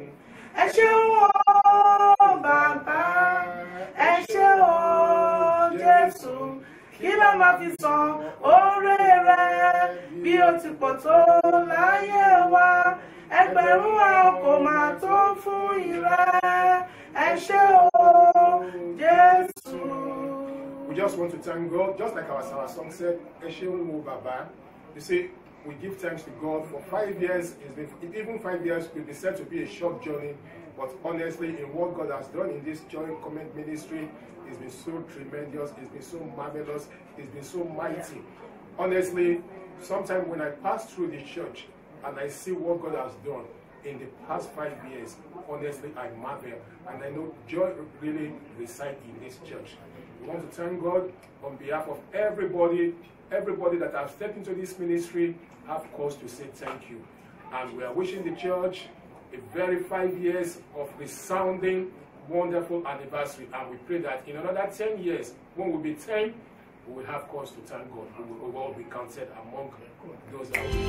ẹ ṣé o bàbá, ẹ ṣé o Jésù, kí ló máa fi san oore rẹ bí ó ti pọ̀ tó láyé wa, ẹgbẹ̀rún àwọn kò máa tó fún ìrẹ, ẹ ṣé o Jésù. We just want to thank God, just like our song said, ẹ ṣé o bàbá. You see, we give thanks to God for 5 years. Even 5 years could be said to be a short journey, but honestly, in what God has done in this Joy Comment ministry, it's been so tremendous, it's been so marvelous, it's been so mighty. Honestly, sometimes when I pass through the church and I see what God has done in the past 5 years, honestly, I marvel, and I know joy really resides in this church. We want to thank God on behalf of everybody that has stepped into this ministry. Have cause to say thank you, and we are wishing the church a very 5 years of resounding, wonderful anniversary, and we pray that in another 10 years, when we'll be 10, we will have cause to thank God. We will all be counted among those that will